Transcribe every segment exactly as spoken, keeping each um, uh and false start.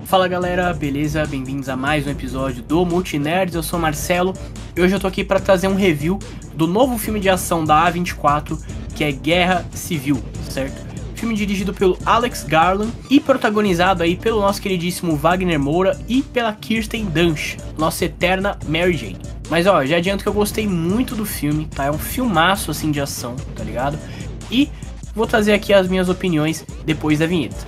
Fala galera, beleza? Bem-vindos a mais um episódio do Multinerds, eu sou o Marcelo e hoje eu tô aqui para trazer um review do novo filme de ação da A vinte e quatro, que é Guerra Civil, certo? Filme dirigido pelo Alex Garland e protagonizado aí pelo nosso queridíssimo Wagner Moura e pela Kirsten Dunst, nossa eterna Mary Jane. Mas ó, já adianto que eu gostei muito do filme, tá? É um filmaço assim de ação, tá ligado? E vou trazer aqui as minhas opiniões depois da vinheta.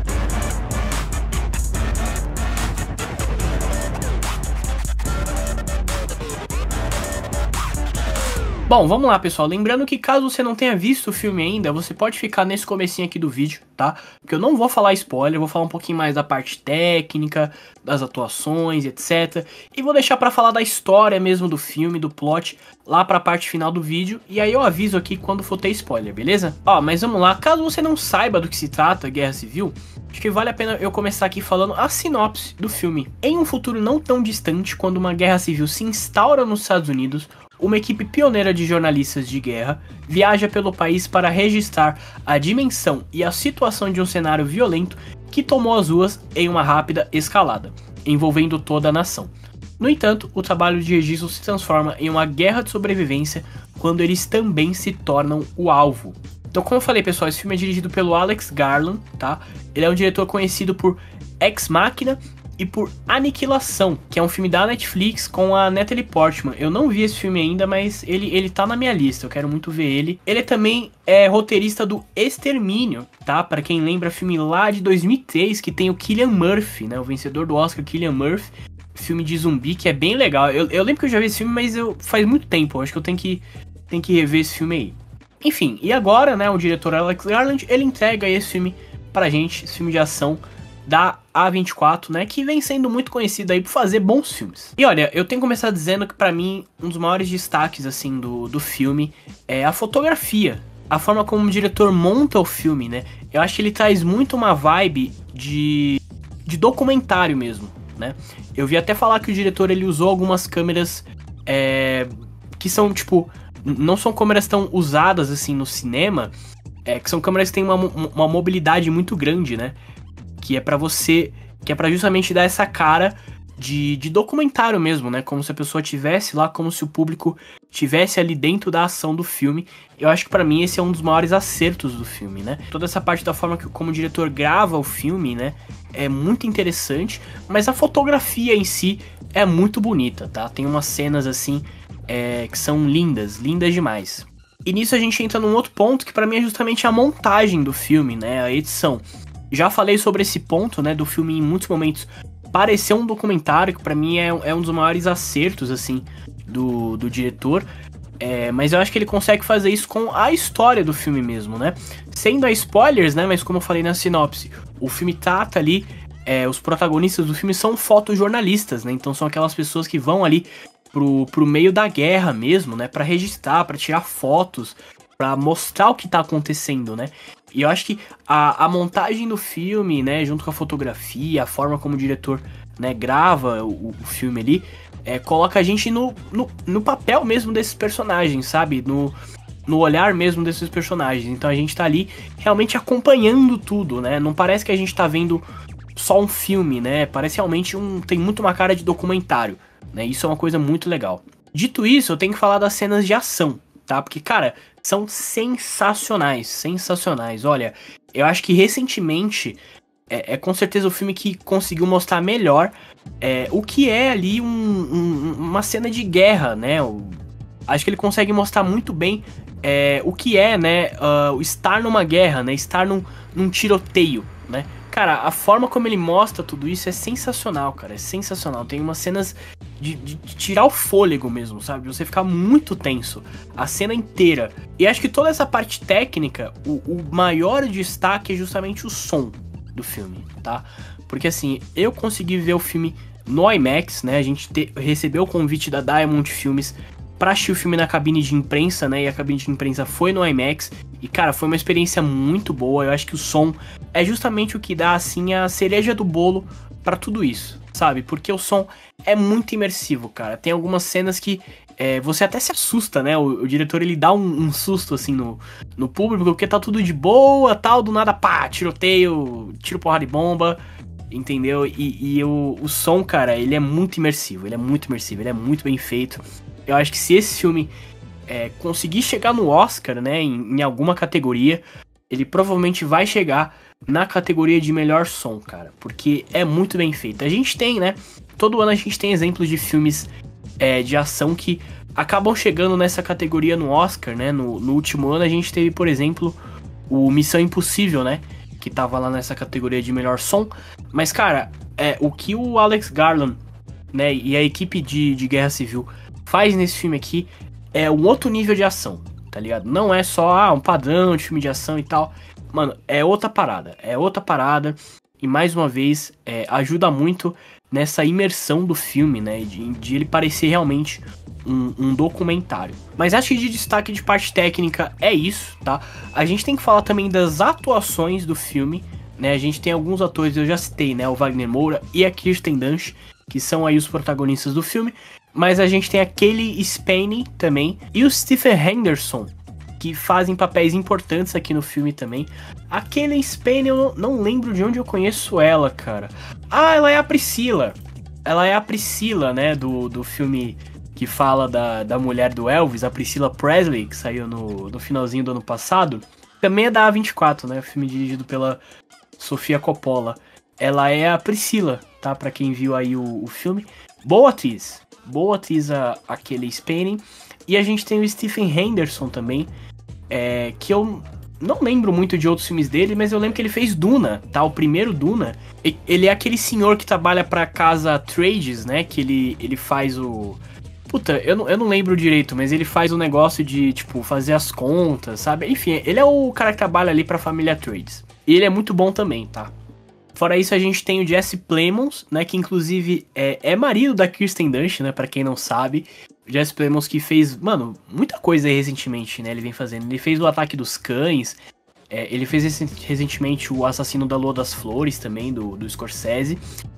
Bom, vamos lá pessoal, lembrando que caso você não tenha visto o filme ainda, você pode ficar nesse comecinho aqui do vídeo, tá? Porque eu não vou falar spoiler, eu vou falar um pouquinho mais da parte técnica, das atuações, etcétera. E vou deixar pra falar da história mesmo do filme, do plot, lá pra parte final do vídeo. E aí eu aviso aqui quando for ter spoiler, beleza? Ó, mas vamos lá, caso você não saiba do que se trata Guerra Civil, acho que vale a pena eu começar aqui falando a sinopse do filme. Em um futuro não tão distante, quando uma guerra civil se instaura nos Estados Unidos, uma equipe pioneira de jornalistas de guerra viaja pelo país para registrar a dimensão e a situação de um cenário violento que tomou as ruas em uma rápida escalada, envolvendo toda a nação. No entanto, o trabalho de registro se transforma em uma guerra de sobrevivência quando eles também se tornam o alvo. Então, como eu falei, pessoal, esse filme é dirigido pelo Alex Garland, tá? Ele é um diretor conhecido por Ex Machina e por Aniquilação, que é um filme da Netflix com a Natalie Portman. Eu não vi esse filme ainda, mas ele, ele tá na minha lista, eu quero muito ver ele. Ele também é roteirista do Extermínio, tá? Pra quem lembra, filme lá de dois mil e três, que tem o Cillian Murphy, né? O vencedor do Oscar, Cillian Murphy. Filme de zumbi, que é bem legal. Eu, eu lembro que eu já vi esse filme, mas eu, faz muito tempo, eu acho que eu tenho que, tenho que rever esse filme aí. Enfim, e agora, né, o diretor Alex Garland, ele entrega esse filme pra gente, esse filme de ação da A vinte e quatro, né, que vem sendo muito conhecido aí por fazer bons filmes. E olha, eu tenho que começar dizendo que pra mim, um dos maiores destaques, assim, do, do filme é a fotografia. A forma como o diretor monta o filme, né, eu acho que ele traz muito uma vibe de, de documentário mesmo, né. Eu vi até falar que o diretor, ele usou algumas câmeras é, que são, tipo, não são câmeras tão usadas, assim, no cinema, é, que são câmeras que têm uma, uma mobilidade muito grande, né, que é pra você, que é pra justamente dar essa cara de, de documentário mesmo, né? Como se a pessoa tivesse lá, como se o público tivesse ali dentro da ação do filme. Eu acho que pra mim esse é um dos maiores acertos do filme, né? Toda essa parte da forma que como o diretor grava o filme, né? É muito interessante, mas a fotografia em si é muito bonita, tá? Tem umas cenas assim é, que são lindas, lindas demais. E nisso a gente entra num outro ponto que pra mim é justamente a montagem do filme, né? A edição. Já falei sobre esse ponto, né, do filme em muitos momentos parecer um documentário, que pra mim é, é um dos maiores acertos, assim, do, do diretor. É, mas eu acho que ele consegue fazer isso com a história do filme mesmo, né? Sem dar spoilers, né, mas como eu falei na sinopse, o filme trata ali, é, os protagonistas do filme são fotojornalistas, né? Então são aquelas pessoas que vão ali pro, pro meio da guerra mesmo, né, pra registrar, pra tirar fotos, pra mostrar o que tá acontecendo, né? E eu acho que a, a montagem do filme, né, junto com a fotografia, a forma como o diretor, né, grava o, o filme ali, é, coloca a gente no, no, no papel mesmo desses personagens, sabe? No, no olhar mesmo desses personagens. Então a gente tá ali realmente acompanhando tudo, né? Não parece que a gente tá vendo só um filme, né? Parece realmente um... tem muito uma cara de documentário, né? Isso é uma coisa muito legal. Dito isso, eu tenho que falar das cenas de ação, tá? Porque, cara, são sensacionais, sensacionais. Olha, eu acho que recentemente é, é com certeza o filme que conseguiu mostrar melhor é, o que é ali um, um, uma cena de guerra, né? O, acho que ele consegue mostrar muito bem é, o que é, né? Uh, estar numa guerra, né? Estar num, num tiroteio, né? Cara, a forma como ele mostra tudo isso é sensacional, cara, é sensacional. Tem umas cenas de, de, de tirar o fôlego mesmo, sabe? Você ficar muito tenso, a cena inteira. E acho que toda essa parte técnica, o, o maior destaque é justamente o som do filme, tá? Porque assim, eu consegui ver o filme no IMAX, né? A gente te, recebeu o convite da Diamond Filmes pra assistir o filme na cabine de imprensa, né? E a cabine de imprensa foi no IMAX. E, cara, foi uma experiência muito boa. Eu acho que o som é justamente o que dá, assim, a cereja do bolo pra tudo isso, sabe? Porque o som é muito imersivo, cara. Tem algumas cenas que é, você até se assusta, né? O, o diretor, ele dá um, um susto, assim, no, no público, porque tá tudo de boa, tal, do nada, pá, tiroteio, tiro, porrada de bomba. entendeu? E, e o, o som, cara, ele é muito imersivo, ele é muito imersivo, ele é muito bem feito. Eu acho que se esse filme é, conseguir chegar no Oscar, né, em, em alguma categoria, ele provavelmente vai chegar na categoria de melhor som, cara, porque é muito bem feito. A gente tem, né, todo ano a gente tem exemplos de filmes é, de ação que acabam chegando nessa categoria no Oscar, né, no, no último ano a gente teve, por exemplo, o Missão Impossível, né, que tava lá nessa categoria de melhor som, mas, cara, é, o que o Alex Garland, né, e a equipe de, de Guerra Civil faz nesse filme aqui é um outro nível de ação, tá ligado? Não é só ah, um padrão de filme de ação e tal. Mano, é outra parada, é outra parada. E mais uma vez, é, ajuda muito nessa imersão do filme, né? De, de ele parecer realmente um, um documentário. Mas acho que de destaque de parte técnica é isso, tá? A gente tem que falar também das atuações do filme, né? A gente tem alguns atores, eu já citei, né? O Wagner Moura e a Kirsten Dunst, que são aí os protagonistas do filme. Mas a gente tem a Cailee Spaeny também e o Stephen Henderson, que fazem papéis importantes aqui no filme também. A Cailee Spaeny, eu não lembro de onde eu conheço ela, cara. Ah, ela é a Priscila. Ela é a Priscila, né, do, do filme que fala da, da mulher do Elvis, a Priscilla Presley, que saiu no, no finalzinho do ano passado. Também é da A vinte e quatro, né, o filme dirigido pela Sofia Coppola. Ela é a Priscila, tá, pra quem viu aí o, o filme. Boa atriz. Boa atriz a, a Cailee Spaeny. E a gente tem o Stephen Henderson também, é, que eu não lembro muito de outros filmes dele, mas eu lembro que ele fez Duna, tá? O primeiro Duna. Ele é aquele senhor que trabalha pra casa Trades, né? Que ele, ele faz o... Puta, eu não, eu não lembro direito, mas ele faz o negócio de, tipo, fazer as contas, sabe? Enfim, ele é o cara que trabalha ali pra família Trades. E ele é muito bom também, tá? Fora isso, a gente tem o Jesse Plemons, né, que inclusive é, é marido da Kirsten Dunst, né, pra quem não sabe. O Jesse Plemons que fez, mano, muita coisa aí recentemente, né, ele vem fazendo. Ele fez o Ataque dos Cães, é, ele fez recentemente o Assassino da Lua das Flores também, do, do Scorsese.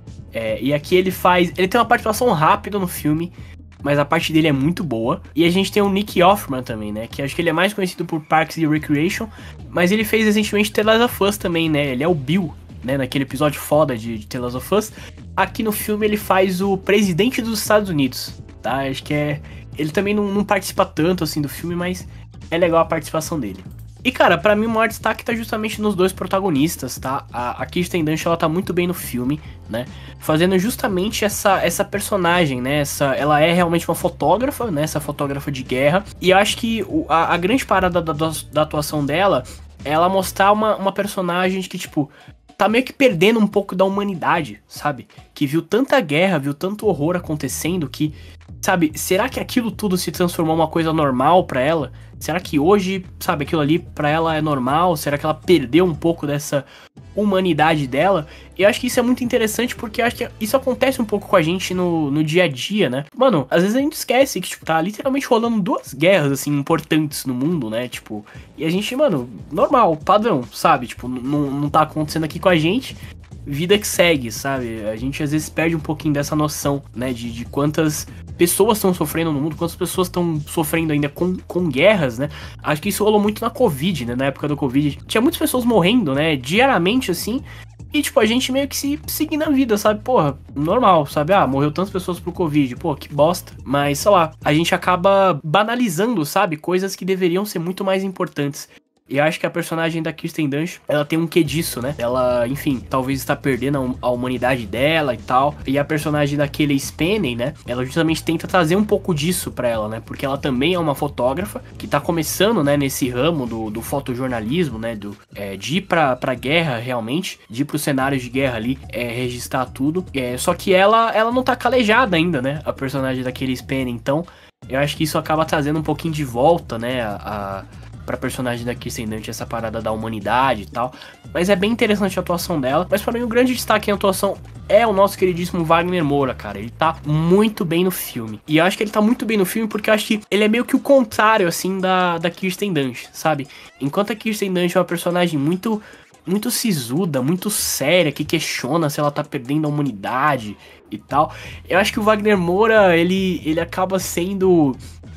É, e aqui ele faz, ele tem uma participação rápida no filme, mas a parte dele é muito boa. E a gente tem o Nick Offerman também, né, que acho que ele é mais conhecido por Parks and Recreation, mas ele fez recentemente The Last of Us também, né, ele é o Bill, né, naquele episódio foda de, de The Last of Us. Aqui no filme ele faz o presidente dos Estados Unidos, tá? Acho que é... Ele também não, não participa tanto, assim, do filme, mas é legal a participação dele. E, cara, pra mim o maior destaque tá justamente nos dois protagonistas, tá? A, a Kirsten Dunst, ela tá muito bem no filme, né? Fazendo justamente essa, essa personagem, né? Essa, ela é realmente uma fotógrafa, né? Essa fotógrafa de guerra. E eu acho que o, a, a grande parada da, da, da atuação dela é ela mostrar uma, uma personagem que, tipo... tá meio que perdendo um pouco da humanidade, sabe? Que viu tanta guerra, viu tanto horror acontecendo que, sabe, será que aquilo tudo se transformou em uma coisa normal pra ela? Será que hoje, sabe, aquilo ali pra ela é normal? Será que ela perdeu um pouco dessa humanidade dela? E eu acho que isso é muito interessante porque eu acho que isso acontece um pouco com a gente no, no dia a dia, né? Mano, às vezes a gente esquece que, tipo, tá literalmente rolando duas guerras, assim, importantes no mundo, né? Tipo, e a gente, mano, normal, padrão, sabe? Tipo, não, não tá acontecendo aqui com a gente, vida que segue, sabe? A gente às vezes perde um pouquinho dessa noção, né? De, de quantas pessoas estão sofrendo no mundo, quantas pessoas estão sofrendo ainda com, com guerras, né? Acho que isso rolou muito na Covid, né? Na época do Covid. Tinha muitas pessoas morrendo, né? Diariamente, assim. E, tipo, a gente meio que se seguindo a vida, sabe? Porra, normal, sabe? Ah, morreu tantas pessoas pro Covid. Pô, que bosta. Mas, sei lá, a gente acaba banalizando, sabe? Coisas que deveriam ser muito mais importantes. E eu acho que a personagem da Kirsten Dunst, ela tem um quê disso, né? Ela, enfim, talvez está perdendo a humanidade dela e tal. E a personagem da Cailee Spaeny, né? Ela justamente tenta trazer um pouco disso pra ela, né? Porque ela também é uma fotógrafa que tá começando, né? Nesse ramo do, do fotojornalismo, né? Do, é, de ir pra, pra guerra, realmente. De ir pros cenários de guerra ali, é, registrar tudo. É, só que ela, ela não tá calejada ainda, né? A personagem da Cailee Spaeny. Então, eu acho que isso acaba trazendo um pouquinho de volta, né? A... a pra personagem da Kirsten Dunst, essa parada da humanidade e tal. Mas é bem interessante a atuação dela. Mas pra mim o grande destaque em atuação é o nosso queridíssimo Wagner Moura, cara. Ele tá muito bem no filme. E eu acho que ele tá muito bem no filme porque eu acho que ele é meio que o contrário, assim, da, da Kirsten Dunst, sabe? Enquanto a Kirsten Dunst é uma personagem muito... muito sisuda, muito séria, que questiona se ela tá perdendo a humanidade e tal. Eu acho que o Wagner Moura, ele, ele acaba sendo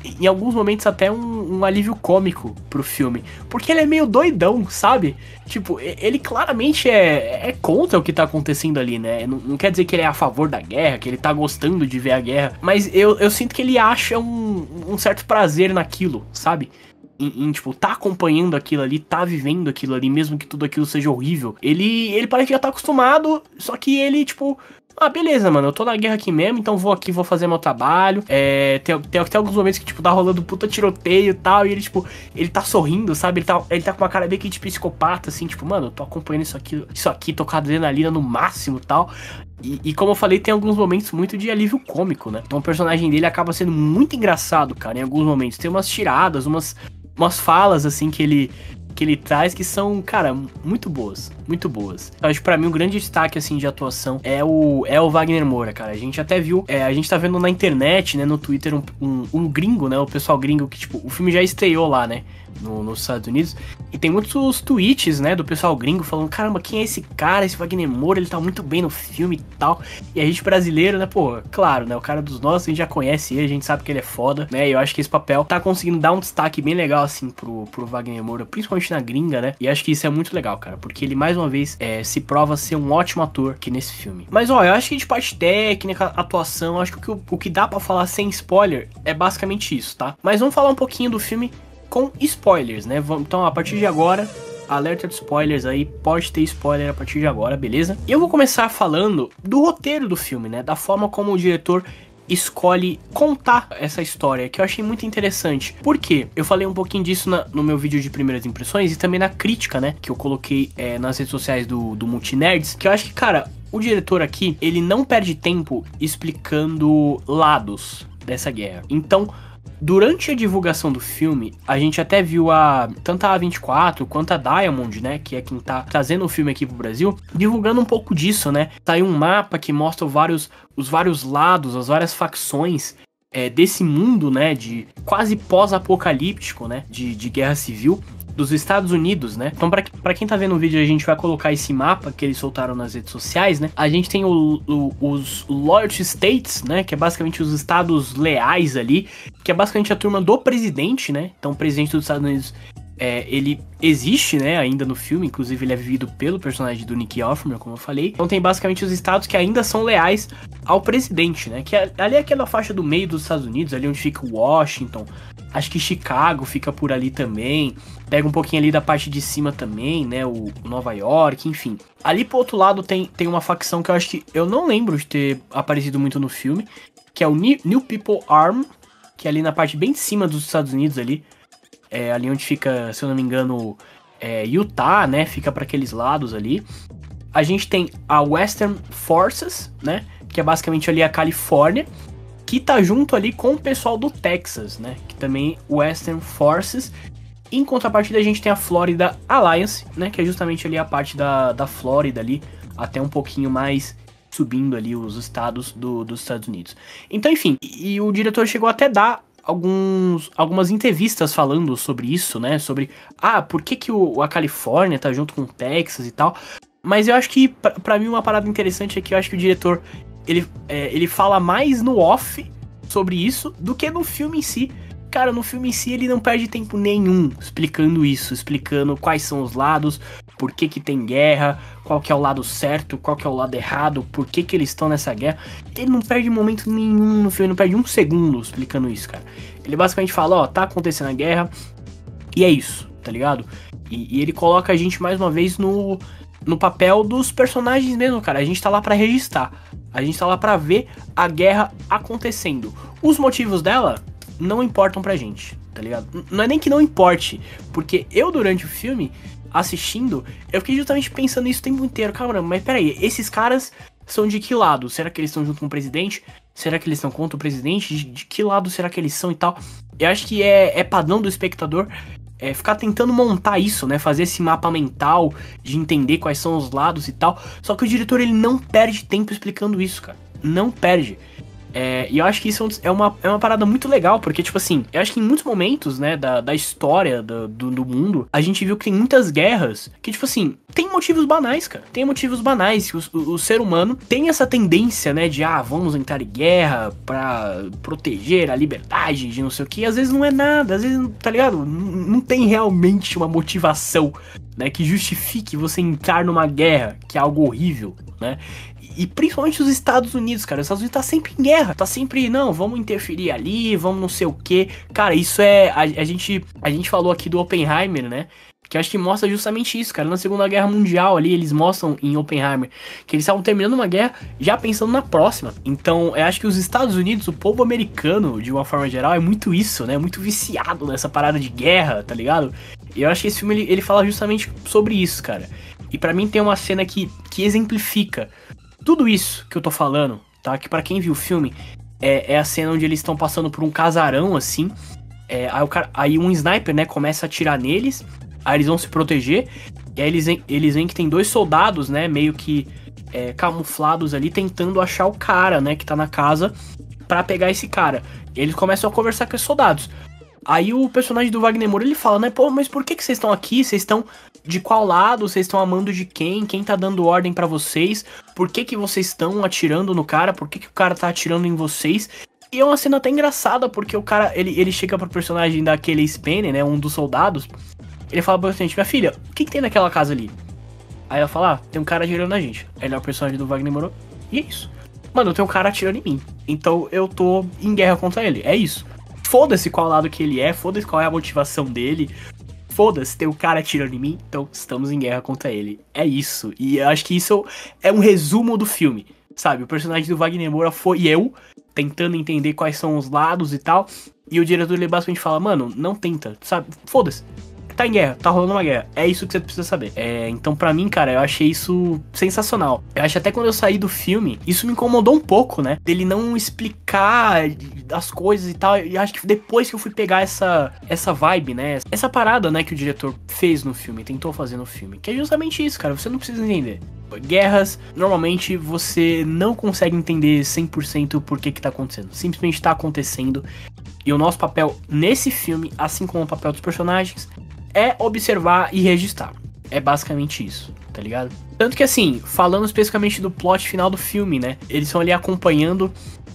em alguns momentos até um, um alívio cômico pro filme. Porque ele é meio doidão, sabe? Tipo, ele claramente é, é contra o que tá acontecendo ali, né? Não, não quer dizer que ele é a favor da guerra, que ele tá gostando de ver a guerra. Mas eu, eu sinto que ele acha um, um certo prazer naquilo, sabe? Em, em, tipo, tá acompanhando aquilo ali, tá vivendo aquilo ali, mesmo que tudo aquilo seja horrível. Ele, ele parece que já tá acostumado, só que ele, tipo... Ah, beleza, mano, eu tô na guerra aqui mesmo, então vou aqui, vou fazer meu trabalho. É, tem, tem até alguns momentos que, tipo, tá rolando puta tiroteio e tal, e ele, tipo, ele tá sorrindo, sabe? Ele tá, ele tá com uma cara meio que de psicopata, assim, tipo, mano, eu tô acompanhando isso aqui, isso aqui, tô com a adrenalina no máximo e tal. E, e como eu falei, tem alguns momentos muito de alívio cômico, né? Então o personagem dele acaba sendo muito engraçado, cara, em alguns momentos. Tem umas tiradas, umas, umas falas, assim, que ele... que ele traz que são, cara, muito boas, muito boas. Eu acho que pra mim um grande destaque, assim, de atuação é o, é o Wagner Moura, cara. A gente até viu, é, a gente tá vendo na internet, né, no Twitter, um, um, um gringo, né, o pessoal gringo que, tipo, o filme já estreou lá, né, no, nos Estados Unidos, e tem muitos tweets, né, do pessoal gringo falando, caramba, quem é esse cara, esse Wagner Moura, ele tá muito bem no filme e tal. E a gente brasileiro, né, pô, claro, né, o cara dos nossos, a gente já conhece ele, a gente sabe que ele é foda, né, e eu acho que esse papel tá conseguindo dar um destaque bem legal, assim, pro, pro Wagner Moura, principalmente na gringa, né? E acho que isso é muito legal, cara, porque ele mais uma vez é, se prova ser um ótimo ator aqui nesse filme. Mas ó, eu acho que de parte técnica, atuação, acho que o, o que dá pra falar sem spoiler é basicamente isso, tá? Mas vamos falar um pouquinho do filme com spoilers, né? Então a partir de agora, alerta de spoilers aí, pode ter spoiler a partir de agora, beleza? E eu vou começar falando do roteiro do filme, né? Da forma como o diretor escolhe contar essa história, que eu achei muito interessante. Por quê? Eu falei um pouquinho disso na, no meu vídeo de primeiras impressões e também na crítica, né, que eu coloquei é, nas redes sociais do, do Multinerds, que eu acho que, cara, o diretor aqui, ele não perde tempo explicando lados dessa guerra. Então, durante a divulgação do filme, a gente até viu a tanto a A vinte e quatro quanto a Diamond, né, que é quem tá trazendo o filme aqui pro Brasil, divulgando um pouco disso, né. Saiu um mapa que mostra vários, os vários lados, as várias facções é, desse mundo, né, de quase pós-apocalíptico, né, de, de guerra civil dos Estados Unidos, né? Então, pra, pra quem tá vendo o vídeo, a gente vai colocar esse mapa que eles soltaram nas redes sociais, né? A gente tem o, o, os Loyalty States, né? Que é basicamente os estados leais ali, que é basicamente a turma do presidente, né? Então, o presidente dos Estados Unidos, é, ele existe, né? Ainda no filme, inclusive ele é vivido pelo personagem do Nick Offerman, como eu falei. Então, tem basicamente os estados que ainda são leais ao presidente, né? Que é, ali é aquela faixa do meio dos Estados Unidos, ali onde fica Washington. Acho que Chicago fica por ali também. Pega um pouquinho ali da parte de cima também, né? O, o Nova York, enfim. Ali pro outro lado tem, tem uma facção que eu acho que... Eu não lembro de ter aparecido muito no filme. Que é o New, New People Arm. Que é ali na parte bem de cima dos Estados Unidos ali. É ali onde fica, se eu não me engano, é, Utah, né? Fica para aqueles lados ali. A gente tem a Western Forces, né? Que é basicamente ali a Califórnia. Que tá junto ali com o pessoal do Texas, né? Que também Western Forces. Em contrapartida a gente tem a Florida Alliance, né? Que é justamente ali a parte da, da Flórida ali, até um pouquinho mais subindo ali os estados do, dos Estados Unidos. Então, enfim, e, e o diretor chegou até a dar alguns, algumas entrevistas falando sobre isso, né? Sobre, ah, por que que o, a Califórnia tá junto com o Texas e tal. Mas eu acho que, pra, pra mim, uma parada interessante é que eu acho que o diretor... Ele, é, ele fala mais no off sobre isso do que no filme em si. Cara, no filme em si ele não perde tempo nenhum explicando isso, explicando quais são os lados, por que que tem guerra, qual que é o lado certo, qual que é o lado errado, por que que eles estão nessa guerra. Ele não perde momento nenhum no filme, não perde um segundo explicando isso, cara. Ele basicamente fala, ó, tá acontecendo a guerra e é isso, tá ligado? E, e ele coloca a gente mais uma vez no, no papel dos personagens mesmo, cara. A gente tá lá pra registrar. A gente tá lá pra ver a guerra acontecendo. Os motivos dela não importam pra gente, tá ligado? Não é nem que não importe, porque eu durante o filme, assistindo, eu fiquei justamente pensando nisso o tempo inteiro. Caramba, mas peraí, esses caras são de que lado? Será que eles estão junto com o presidente? Será que eles estão contra o presidente? De, de que lado será que eles são e tal? Eu acho que é, é padrão do espectador é, ficar tentando montar isso, né? Fazer esse mapa mental de entender quais são os lados e tal. Só que o diretor, ele não perde tempo explicando isso, cara. Não perde. É, e eu acho que isso é uma, é uma parada muito legal, porque, tipo assim, eu acho que em muitos momentos, né, da, da história do, do, do mundo, a gente viu que tem muitas guerras que, tipo assim, tem motivos banais, cara. Tem motivos banais, que o, o, o ser humano tem essa tendência, né, de, ah, vamos entrar em guerra pra proteger a liberdade, de não sei o que. Às vezes não é nada, às vezes, tá ligado? Não, não tem realmente uma motivação, né, que justifique você entrar numa guerra, que é algo horrível, né? E principalmente os Estados Unidos, cara. Os Estados Unidos tá sempre em guerra. Tá sempre, não, vamos interferir ali, vamos não sei o que. Cara, isso é... A, a, gente, a gente falou aqui do Oppenheimer, né? Que eu acho que mostra justamente isso, cara. Na Segunda Guerra Mundial ali, eles mostram em Oppenheimer que eles estavam terminando uma guerra já pensando na próxima. Então, eu acho que os Estados Unidos, o povo americano, de uma forma geral, é muito isso, né? Muito viciado nessa parada de guerra, tá ligado? E eu acho que esse filme, ele, ele fala justamente sobre isso, cara. E pra mim tem uma cena que, que exemplifica tudo isso que eu tô falando, tá? Que pra quem viu o filme, é, é a cena onde eles estão passando por um casarão, assim. É, aí, o cara, aí um sniper, né, começa a atirar neles. Aí eles vão se proteger. E aí eles, eles veem que tem dois soldados, né, meio que é, camuflados ali, tentando achar o cara, né, que tá na casa, pra pegar esse cara. E eles começam a conversar com os soldados. Aí o personagem do Wagner Moura, ele fala, né, pô, mas por que que vocês estão aqui? Vocês estão de qual lado? Vocês estão amando de quem? Quem tá dando ordem pra vocês? Por que que vocês estão atirando no cara? Por que que o cara tá atirando em vocês? E é uma cena até engraçada, porque o cara, ele, ele chega pro personagem daquele Spane, né, um dos soldados. Ele fala pra gente, minha filha, o que que tem naquela casa ali? Aí ela fala, ah, tem um cara atirando na gente. Ele é o personagem do Wagner Moura. E é isso. Mano, tem um cara atirando em mim. Então eu tô em guerra contra ele. É isso. Foda-se qual lado que ele é, foda-se qual é a motivação dele. Foda-se, tem um cara atirando em mim, então estamos em guerra contra ele. É isso. E eu acho que isso é um resumo do filme, sabe? O personagem do Wagner Moura foi eu, tentando entender quais são os lados e tal. E o diretor, ele basicamente fala, mano, não tenta, sabe? Foda-se. Tá em guerra, tá rolando uma guerra. É isso que você precisa saber. É, então, pra mim, cara, eu achei isso sensacional. Eu acho até quando eu saí do filme, isso me incomodou um pouco, né? Dele não explicar as coisas e tal. E acho que depois que eu fui pegar essa, essa vibe, né? Essa parada, né, que o diretor fez no filme, tentou fazer no filme. Que é justamente isso, cara. Você não precisa entender. Guerras, normalmente você não consegue entender cem por cento por que que tá acontecendo. Simplesmente tá acontecendo. E o nosso papel nesse filme, assim como o papel dos personagens, é observar e registrar. É basicamente isso, tá ligado? Tanto que assim, falando especificamente do plot final do filme, né? Eles estão ali acompanhando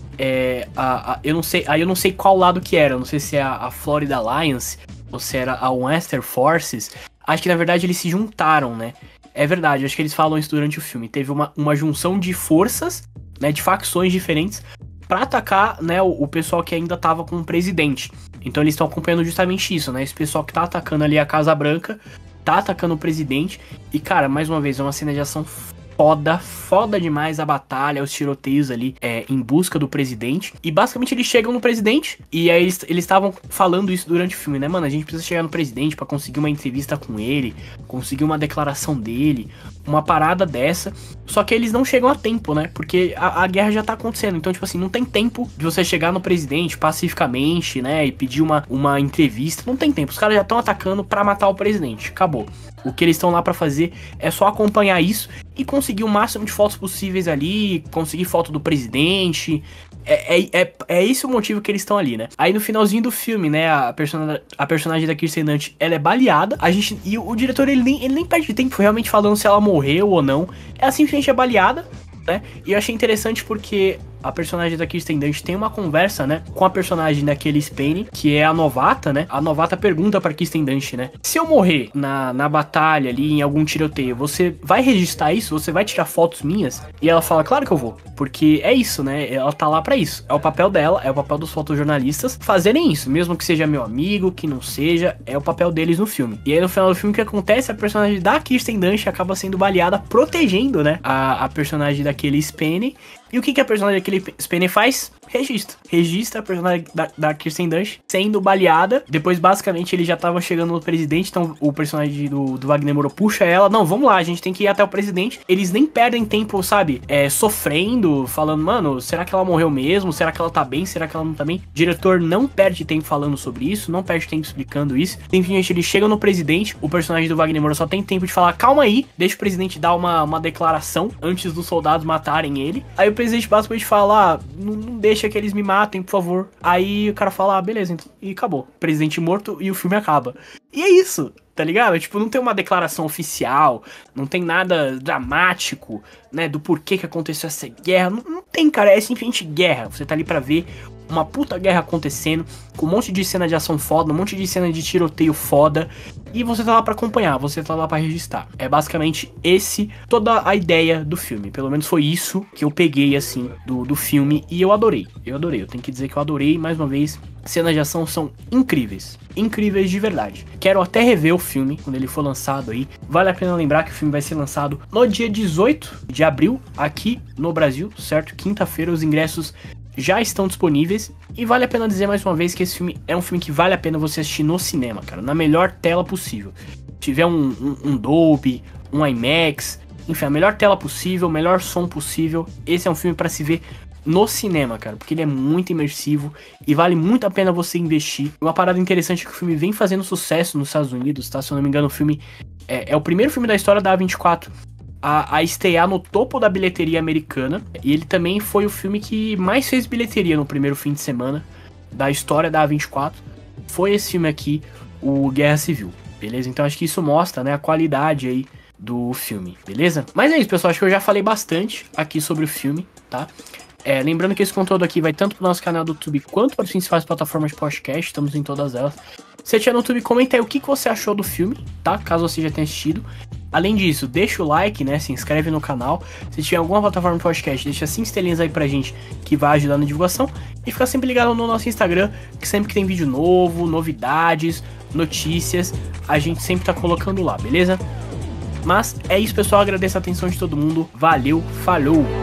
é, a, a, eu não sei, aí eu não sei qual lado que era. Eu não sei se é a, a Florida Alliance ou se era a Western Forces. Acho que na verdade eles se juntaram, né? É verdade, acho que eles falam isso durante o filme. Teve uma, uma junção de forças, né? De facções diferentes pra atacar, né, o, o pessoal que ainda tava com o presidente. Então eles estão acompanhando justamente isso, né? Esse pessoal que tá atacando ali a Casa Branca, tá atacando o presidente. E, cara, mais uma vez, é uma cena de ação foda, foda demais a batalha, os tiroteios ali é, em busca do presidente. E basicamente eles chegam no presidente, e aí eles estavam falando isso durante o filme, né, mano? A gente precisa chegar no presidente pra conseguir uma entrevista com ele, conseguir uma declaração dele, uma parada dessa. Só que eles não chegam a tempo, né? Porque a, a guerra já tá acontecendo. Então, tipo assim, não tem tempo de você chegar no presidente pacificamente, né? E pedir uma, uma entrevista. Não tem tempo. Os caras já estão atacando pra matar o presidente. Acabou. O que eles estão lá pra fazer é só acompanhar isso e conseguir o máximo de fotos possíveis ali, conseguir foto do presidente. É, é, é, é esse o motivo que eles estão ali, né? Aí no finalzinho do filme, né, a, person a personagem da Kirsten Dunst, ela é baleada. A gente, e o, o diretor, ele nem, ele nem perde tempo realmente falando se ela morreu ou não. Ela simplesmente é baleada, né? E eu achei interessante porque a personagem da Kirsten Dunst tem uma conversa, né, com a personagem daquele Spane, que é a novata, né? A novata pergunta pra Kirsten Dunst, né, se eu morrer na, na batalha ali, em algum tiroteio, você vai registrar isso? Você vai tirar fotos minhas? E ela fala, claro que eu vou, porque é isso, né? Ela tá lá pra isso. É o papel dela, é o papel dos fotojornalistas fazerem isso, mesmo que seja meu amigo, que não seja, é o papel deles no filme. E aí no final do filme o que acontece? A personagem da Kirsten Dunst acaba sendo baleada, protegendo, né, a, a personagem daquele Spane. E o que, que a personagem daquele Spane faz? Registra. Registra a personagem da, da Kirsten Dunst sendo baleada. Depois, basicamente, eles já estavam chegando no presidente. Então, o personagem do, do Wagner Moura puxa ela. Não, vamos lá, a gente tem que ir até o presidente. Eles nem perdem tempo, sabe? É, sofrendo, falando, mano, será que ela morreu mesmo? Será que ela tá bem? Será que ela não tá bem? O diretor não perde tempo falando sobre isso. Não perde tempo explicando isso. Simplesmente, eles chegam no presidente. O personagem do Wagner Moura só tem tempo de falar, calma aí. Deixa o presidente dar uma, uma declaração antes dos soldados matarem ele. Aí o presidente basicamente fala, ah, não, não deixa deixa que eles me matem, por favor. Aí o cara fala, ah, beleza, então. E acabou. Presidente morto e o filme acaba. E é isso, tá ligado? Tipo, não tem uma declaração oficial, não tem nada dramático, né, do porquê que aconteceu essa guerra. Não, não tem, cara, é simplesmente guerra. Você tá ali pra ver uma puta guerra acontecendo, com um monte de cena de ação foda, um monte de cena de tiroteio foda, e você tá lá pra acompanhar, você tá lá pra registrar. É basicamente esse, toda a ideia do filme, pelo menos foi isso que eu peguei, assim, do, do filme, e eu adorei, eu adorei, eu tenho que dizer que eu adorei, mais uma vez, cenas de ação são incríveis, incríveis de verdade. Quero até rever o filme, quando ele for lançado aí, vale a pena lembrar que o filme vai ser lançado no dia dezoito de abril, aqui no Brasil, certo? Quinta-feira, os ingressos já estão disponíveis, e vale a pena dizer mais uma vez que esse filme é um filme que vale a pena você assistir no cinema, cara, na melhor tela possível. Se tiver um, um, um Dolby, um IMAX, enfim, a melhor tela possível, o melhor som possível, esse é um filme pra se ver no cinema, cara, porque ele é muito imersivo e vale muito a pena você investir. Uma parada interessante é que o filme vem fazendo sucesso nos Estados Unidos, tá? Se eu não me engano, o filme é, é o primeiro filme da história da A vinte e quatro A, a estrear no topo da bilheteria americana. E ele também foi o filme que mais fez bilheteria no primeiro fim de semana da história da A vinte e quatro. Foi esse filme aqui, o Guerra Civil, beleza? Então acho que isso mostra, né, a qualidade aí do filme, beleza? Mas é isso, pessoal, acho que eu já falei bastante aqui sobre o filme, tá? É, lembrando que esse conteúdo aqui vai tanto pro nosso canal do YouTube quanto para as principais plataformas de podcast, estamos em todas elas. Se você estiver no YouTube, comenta aí o que, que você achou do filme, tá? Caso você já tenha assistido. Além disso, deixa o like, né? Se inscreve no canal. Se tiver alguma plataforma de podcast, deixa cinco estrelinhas aí pra gente, que vai ajudar na divulgação. E fica sempre ligado no nosso Instagram, que sempre que tem vídeo novo, novidades, notícias, a gente sempre tá colocando lá, beleza? Mas é isso, pessoal. Agradeço a atenção de todo mundo. Valeu, falou!